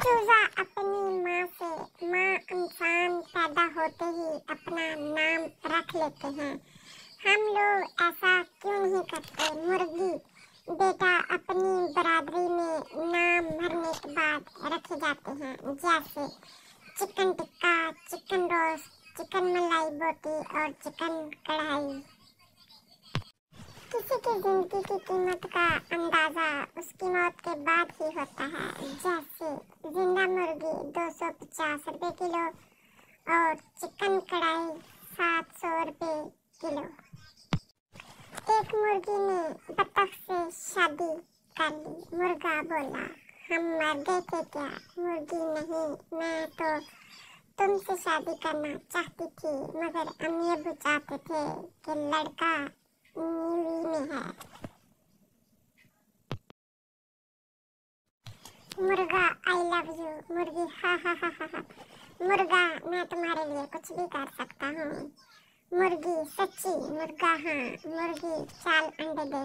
चूजा अपनी माँ से, माँ इंसान पैदा होते ही अपना नाम रख लेते हैं। हम लोग ऐसा क्यों नहीं करते? मुर्गी बेटा अपनी बरादरी में नाम मरने के बाद रखे जाते हैं, जैसे chicken tikka, chicken roast, chicken malai boti और चिकन कढ़ाई। किसी की जिंदगी की कीमत का अंदाजा उसकी मौत के बाद ही होता है, जैसे जिंदा मुर्गी 250 रुपए किलो और चिकन कढ़ाई 700 रुपए किलो। एक मुर्गी ने बतख से शादी कर ली। मुर्गा बोला, हम मर गए थे क्या? मुर्गी, नहीं, मैं तो तुमसे शादी करना चाहती थी, मगर अम्मी अब्बू चाहते थे कि लड़का न्यूली में है। मुर्गा, आई लव यू। मुर्गी, हा हा हा हा हा। मुर्गा, मैं तुम्हारे लिए कुछ भी कर सकता हूँ। मुर्गी, सच्ची? मुर्गा, हाँ। मुर्गी, चाल अंडे दे।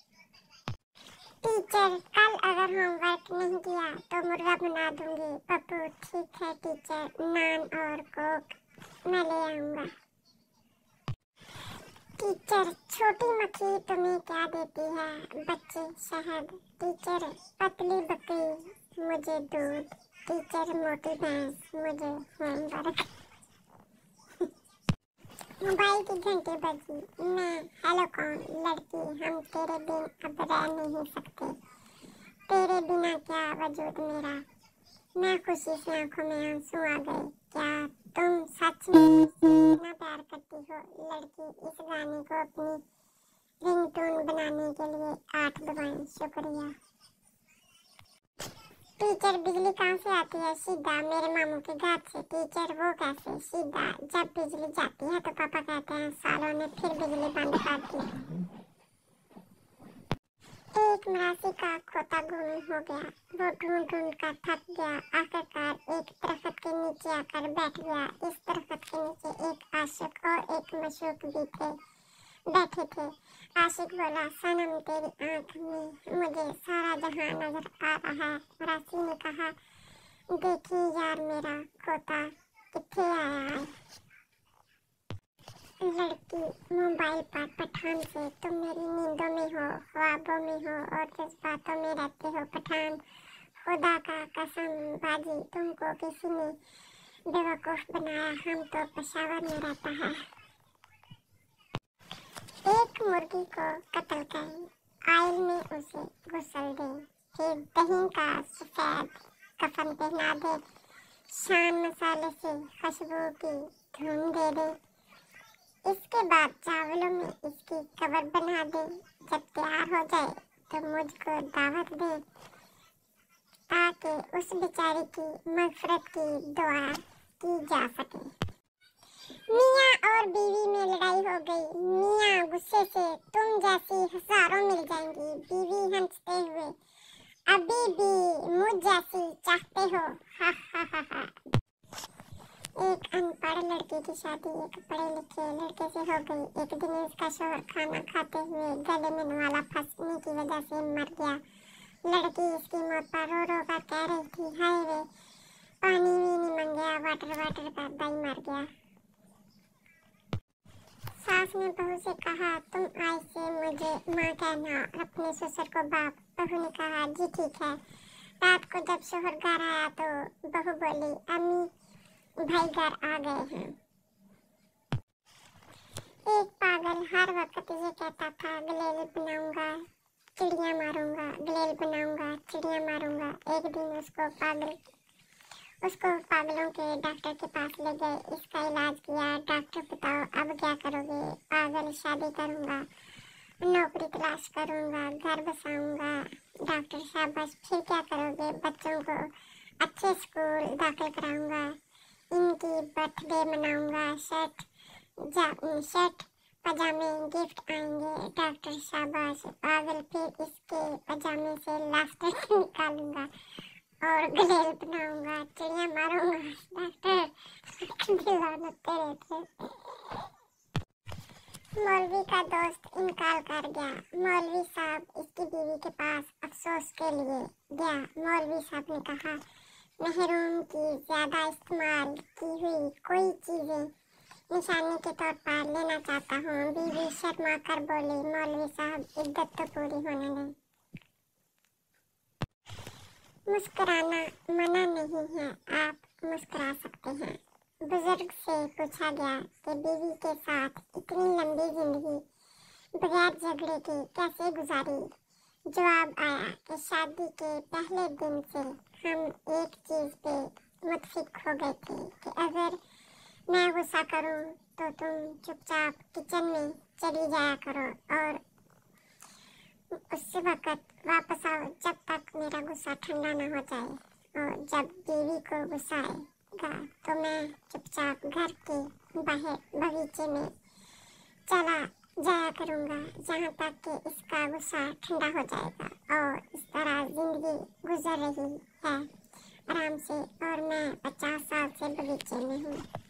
टीचर, कल अगर होमवर्क नहीं किया तो मुर्गा बना दूंगी। पप्पू, ठीक है टीचर, नान और कोक मैं ले आऊंगा। टीचर, छोटी मक्खी तुम्हें क्या देती है? बच्चे, शहद। टीचर, पतली बकरी मुझे दूध। टीचर, मोटी भैंस मुझे होमवर्क। मोबाइल की घंटी बजी। मैं, हेलो कौन? लड़की, हम तेरे बिन अब रह नहीं सकते। तेरे बिना क्या वजूद मेरा। मैं खुशी से आंखों में आंसू आ गए। क्या तुम सच में मुझसे इतना प्यार करती हो? लड़की, इस गाने को अपनी रिंगटोन बनाने के लिए 8 दबाएं। शुक्रिया। टीचर, बिजली कहाँ से आती है? सीधा मेरे मामू के घर से। टीचर, वो कैसे? सीधा, जब बिजली जाती है तो पापा कहते हैं सालों ने फिर बिजली बंद कर दी। एक मरासी का खोता गुम हो गया। वो ढूंढ ढूंढ कर थक गया। आखिरकार एक दरख्त के नीचे आकर बैठ गया। इस दरख्त के नीचे एक आशिक और एक मशूक भी थे, बैठे थे। आशिक बोला, सनम तेरी आंख में मुझे सारा जहां नजर आ रहा है। मरासी ने कहा, देखिए यार मेरा खोता किथे आया है। लड़की, मोबाइल पर पठान से। तुम मेरी नींदों में हो, ख्वाबों में हो और जज्बातों में रहते हो पठान। खुदा का कसम बाजी, तुमको किसी ने बेवकूफ बनाया। हम तो पेशावर में रहता है। एक मुर्गी को कत्ल करें, आयल में उसे गुस्ल दे, फिर दही का सफेद कफन पहना दे, शान मसाले से खुशबू की धुन दे दे। इसके बाद चावलों में इसकी कबर बना दे। जब तैयार हो जाए तो मुझको दावत दे, ताकि उस बेचारी की मग़फ़िरत की दुआ की जा सके। मियाँ और बीवी में लड़ाई हो गई। मियाँ गुस्से से, तुम जैसी हजारों मिल जाएंगी। बीवी हंसते हुए, अभी भी मुझ जैसी चाहते हो? हा हा हा हा। एक अनपढ़ लड़के की शादी एक पढ़े लिखे लड़के से हो गई। एक दिन उसका शौहर खाना खाते हुए गले में नवाला फंसने की वजह से मर गया। लड़की इसकी मौत पर रो रो कर कह रही थी, हाय रे, पानी भी नहीं मांग गया, वाटर वाटर करता ही मर गया। सास ने बहू से कहा, तुम आज से मुझे माँ कहना, अपने ससुर को बाप। बहू ने कहा, जी ठीक है। रात को जब शौहर घर आया तो बहू बोली, अम्मी भाई घर आ गए हैं। एक पागल हर वक्त ये कहता था, गलेल बनाऊंगा चिड़िया मारूंगा, गलेल बनाऊंगा चिड़िया मारूंगा। एक दिन उसको पागलों के डॉक्टर के पास ले गए। इसका इलाज किया। डॉक्टर, बताओ अब क्या करोगे? पागल, शादी करूंगा, नौकरी तलाश करूंगा, घर बसाऊंगा। डॉक्टर, शाबाश, फिर क्या करोगे? बच्चों को अच्छे स्कूल दाखिल कराऊंगा, इनकी बर्थडे मनाऊंगा, शर्ट पजामे गिफ्ट आएंगे। डॉक्टर, शाबाश। पागल, फिर इसके पजामे से लाफ्टर निकालूंगा और गलेल बनाऊंगा, चिड़िया मारूंगा। डॉक्टर, तेरे थे। मौलवी का दोस्त इनकार कर गया। मौलवी साहब इसकी बीवी के पास अफसोस के लिए गया। मौलवी साहब ने कहा, नहरों की ज्यादा इस्तेमाल की हुई कोई चीजें निशाने के तौर पर लेना चाहता हूँ। बीवी शर्मा कर बोली, मौलवी साहब इद्दत तो पूरी होने दें। मुस्कुराना मना नहीं है, आप मुस्कुरा सकते हैं। बुजुर्ग से पूछा गया कि बीवी के साथ इतनी लंबी जिंदगी बगैर झगड़े के कैसे गुजारी। जवाब आया कि शादी के पहले दिन से हम एक चीज पे मुत्फिक हो गए थे कि अगर मैं गुस्सा करूं तो तुम चुपचाप किचन में चली जाया करो और उस वक्त वापस आओ जब तक मेरा गुस्सा ठंडा ना हो जाए। और जब बीवी को गुस्सा आएगा तो मैं चुपचाप घर के बाहर बगीचे में चला जाया करूँगा जहाँ तक कि इसका गुस्सा ठंडा हो जाएगा। और इस तरह जिंदगी गुजर रही है आराम से और मैं 50 साल से बगीचे में हूँ।